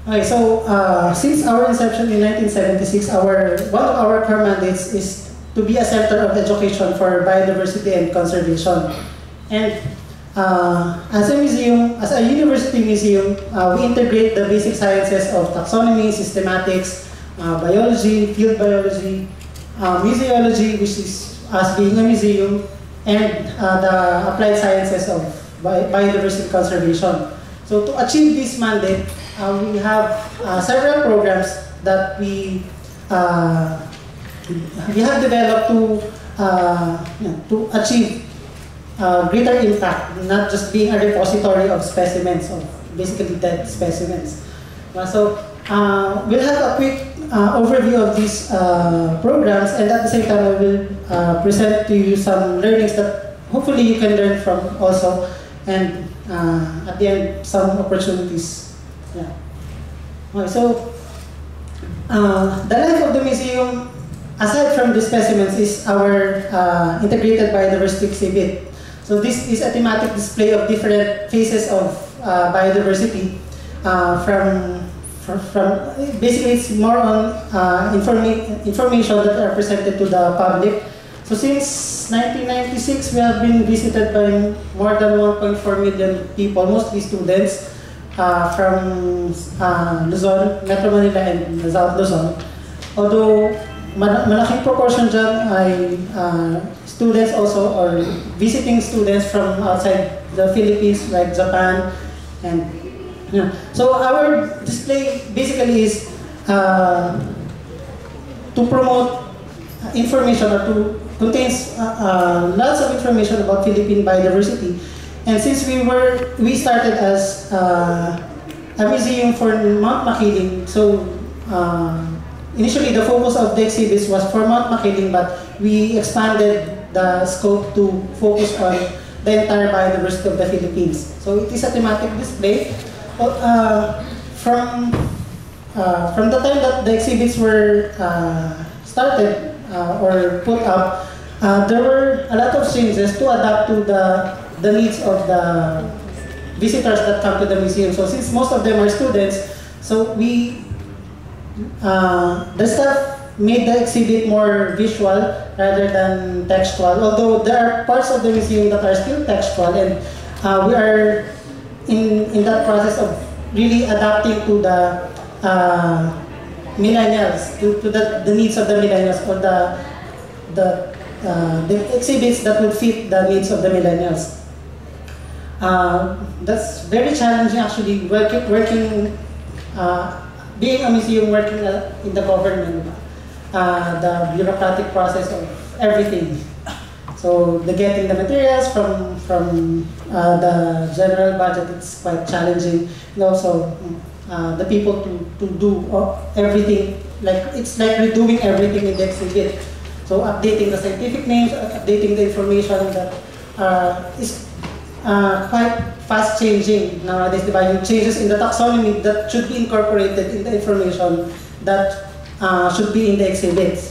Okay, so since our inception in 1976, one of our core mandates is to be a center of education for biodiversity and conservation. And as a university museum, we integrate the basic sciences of taxonomy, systematics, biology, field biology, museology, which is us being a museum, and the applied sciences of biodiversity conservation. So to achieve this mandate, we have several programs that we have developed to achieve greater impact, not just being a repository of specimens, of basically dead specimens. So we'll have a quick overview of these programs, and at the same time I will present to you some learnings that hopefully you can learn from also, and at the end some opportunities. Yeah. Okay, so the life of the museum, aside from the specimens, is our integrated biodiversity exhibit. So this is a thematic display of different phases of biodiversity. Basically, it's more on information that are presented to the public. So since 1996, we have been visited by more than 1.4 million people, mostly students from Luzon, Metro Manila, and South Luzon. Although malaking proportion dyan ay students also, or visiting students from outside the Philippines, like Japan. And so our display basically is to promote information, or to contains lots of information about Philippine biodiversity. And since we started as a museum for Mount Makiling, so initially the focus of the exhibits was for Mount Makiling, but we expanded the scope to focus on the entire biodiversity of the Philippines. So it is a thematic display. From the time that the exhibits were started or put up, there were a lot of changes to adapt to the needs of the visitors that come to the museum. So since most of them are students, so the staff made the exhibit more visual rather than textual, although there are parts of the museum that are still textual, and we are in that process of really adapting to the millennials, to the needs of the millennials, or the exhibits that would fit the needs of the millennials. That's very challenging, actually, being a museum, working in the government, the bureaucratic process of everything. So getting the materials from the general budget, it's quite challenging. And also the people to do everything, it's like redoing everything in the exhibit. So updating the scientific names, updating the information that is quite fast changing nowadays. Diba? Changes in the taxonomy that should be incorporated in the information that should be in the exhibits.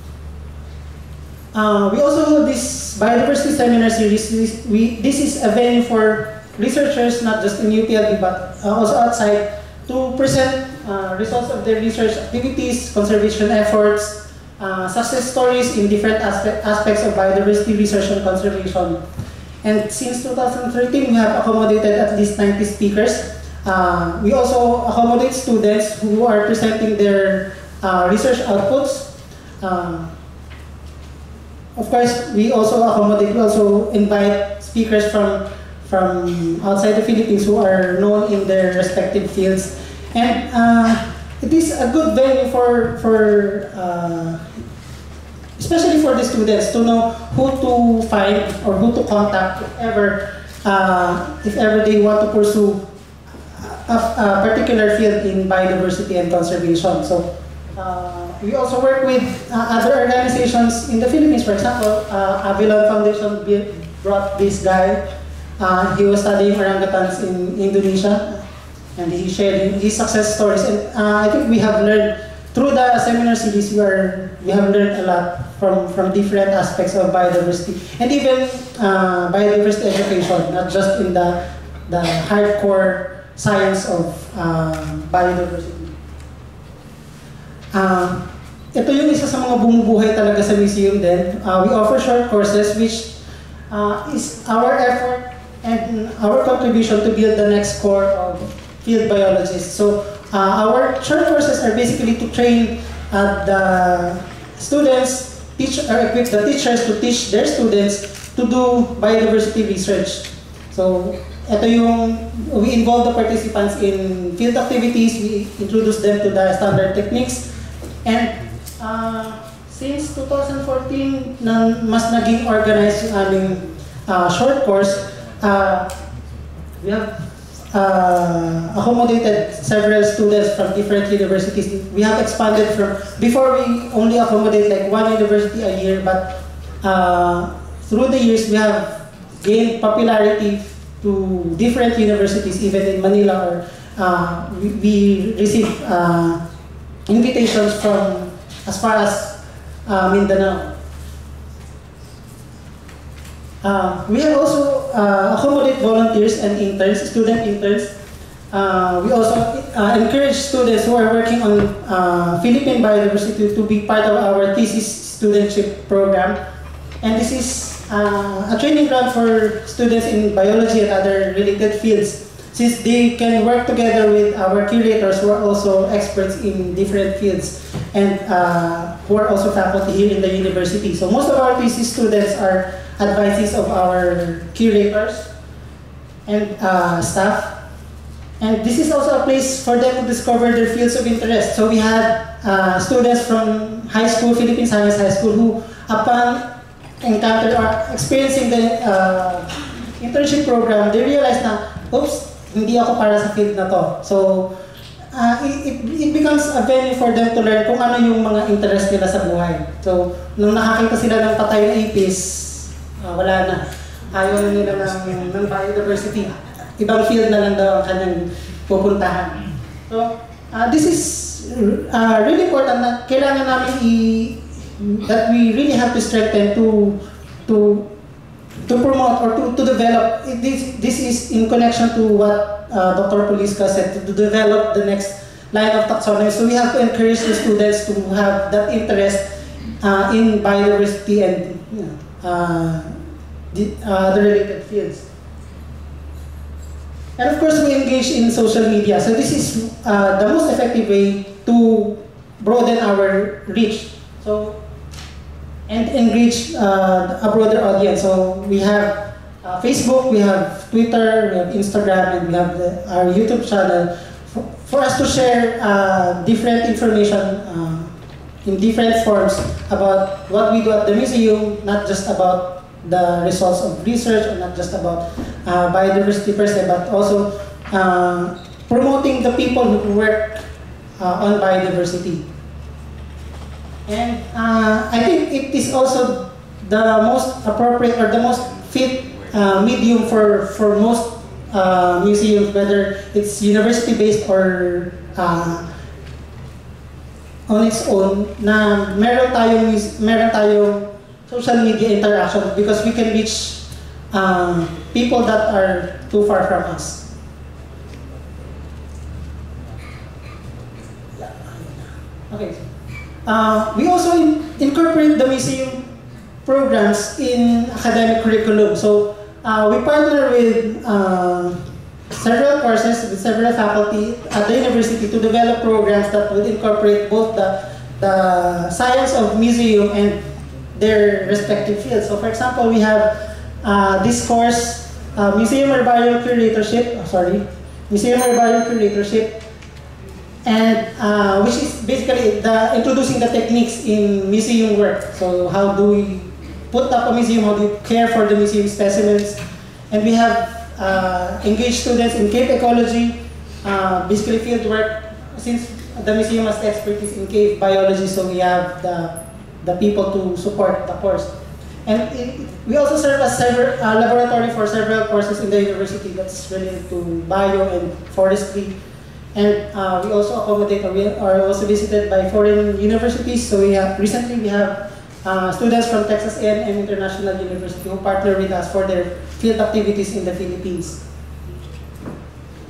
We also have this biodiversity seminar series. This is a venue for researchers, not just in UPLB, but also outside, to present results of their research activities, conservation efforts, success stories in different aspects of biodiversity research and conservation. And since 2013, we have accommodated at least 90 speakers. We also accommodate students who are presenting their research outputs. Of course, we also invite speakers from outside the Philippines who are known in their respective fields. And it is a good venue especially for the students, to know who to find or who to contact if ever they want to pursue a particular field in biodiversity and conservation. So we also work with other organizations in the Philippines. For example, Avilon Foundation brought this guy. He was studying orangutans in Indonesia, and he shared his success stories. And I think we have learned through the seminar series. We have learned a lot from different aspects of biodiversity, and even biodiversity education, not just in the hardcore science of biodiversity. Ito yung isa sa mga bumubuhay talaga sa museum din. We offer short courses which is our effort and our contribution to build the next core of field biologists. So our short courses are basically to train the students, equip the teachers to teach their students to do biodiversity research. So ito yung, we involve the participants in field activities, we introduce them to the standard techniques, and since 2014, mas naging organized yung aming short course. We have accommodated several students from different universities. We have expanded from, before we only accommodate like one university a year, but through the years we have gained popularity to different universities, even in Manila, or we receive invitations from as far as Mindanao. We have also accommodate volunteers and interns, student interns. We also encourage students who are working on Philippine biodiversity to be part of our thesis studentship program. And this is a training ground for students in biology and other related fields, since they can work together with our curators who are also experts in different fields and who are also faculty here in the university. So most of our thesis students are advisees of our curators and staff. And this is also a place for them to discover their fields of interest. So we had students from high school, Philippine Science High School, who upon encounter or experiencing the internship program, they realized na, oops, hindi ako para sa field na to. So, it becomes a venue for them to learn kung ano yung mga interest nila sa buhay. So, nung nakakita sila ng patay na ipis, wala na. Ayaw na nila ng biodiversity. Ibang field na lang daw ang kanyang pupuntahan. So, this is really important na kailangan namin that we really have to strengthen to promote or to develop. This is in connection to what Dr. Poliska said, to develop the next line of taxonomy. So we have to encourage the students to have that interest in biodiversity and the related fields. And of course, we engage in social media. So this is the most effective way to broaden our reach. So, and engage a broader audience. So we have Facebook, we have Twitter, we have Instagram, and we have our YouTube channel for us to share different information in different forms about what we do at the museum, not just about the results of research, or not just about biodiversity per se, but also promoting the people who work on biodiversity. And I think it is also the most appropriate or the most fit medium for most museums, whether it's university-based or on its own, na meron tayong social media interaction, because we can reach people that are too far from us. Okay. We also incorporate the museum programs in academic curriculum. So we partner with several courses, with several faculty at the university to develop programs that would incorporate both the science of museum and their respective fields. So for example, we have this course, Museum Herbarium Curatorship, and which is basically introducing the techniques in museum work. So how do we put up a museum, how do you care for the museum specimens? And we have engaged students in cave ecology, basically field work, since the museum has expertise in cave biology, so we have the people to support the course. And we also serve as laboratory for several courses in the university that's related to bio and forestry. And we also accommodate, or we are also visited by foreign universities. So recently we have students from Texas A&M International University who partner with us for their field activities in the Philippines.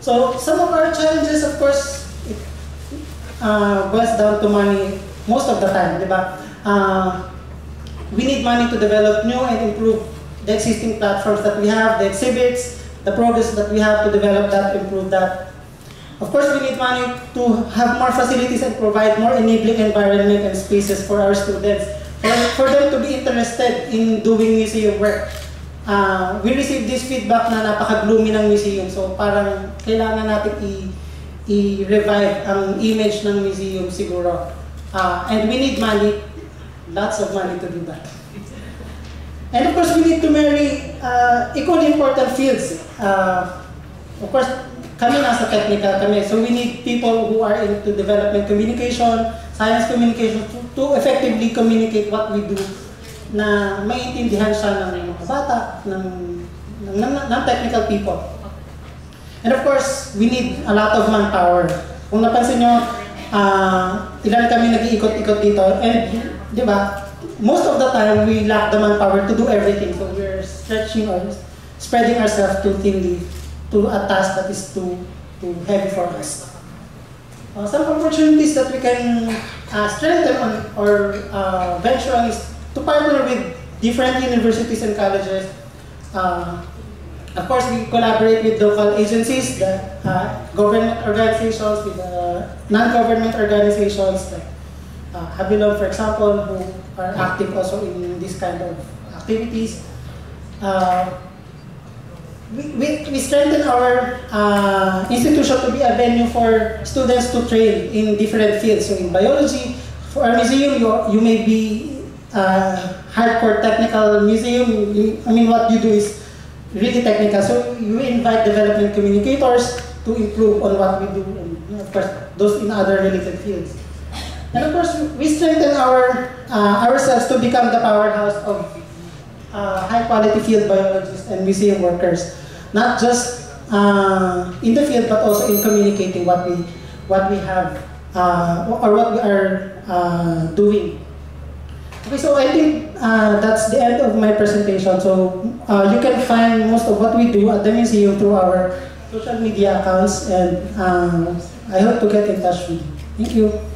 So some of our challenges, of course, it boils down to money most of the time, di ba? We need money to develop new and improve the existing platforms that we have, the exhibits, the progress that we have to develop that, improve that. Of course, we need money to have more facilities and provide more enabling environment and spaces for our students, for them to be interested in doing museum work. We received this feedback na napaka-gloomy ng museum, so parang kailangan natin i-revive ang image ng museum siguro. And we need money, lots of money to do that. And of course, we need to marry equally important fields. Of course, kami nasa technical kami, so we need people who are into development communication, science communication, to effectively communicate what we do, na maintindihan siya ng mga bata, ng technical people. And of course, we need a lot of manpower. Kung napansin nyo, ilan kami nag-iikot-ikot dito, and di ba, most of the time we lack the manpower to do everything, so we're stretching or spreading ourselves too thinly to a task that is too heavy for us. Some opportunities that we can strengthen on or venture on is to partner with different universities and colleges. Of course, we collaborate with local agencies, the government organizations, with non-government organizations like Habilon, for example, who are active also in this kind of activities. We strengthen our institution to be a venue for students to train in different fields. So in biology, for our museum, you may be hardcore technical museum. I mean, what you do is really technical. So you invite development communicators to improve on what we do, and of course, those in other related fields. And of course, we strengthen ourselves to become the powerhouse of high-quality field biologists and museum workers, not just in the field, but also in communicating what we have or what we are doing. Okay, so I think that's the end of my presentation. So you can find most of what we do at the museum through our social media accounts, and I hope to get in touch with you. Thank you.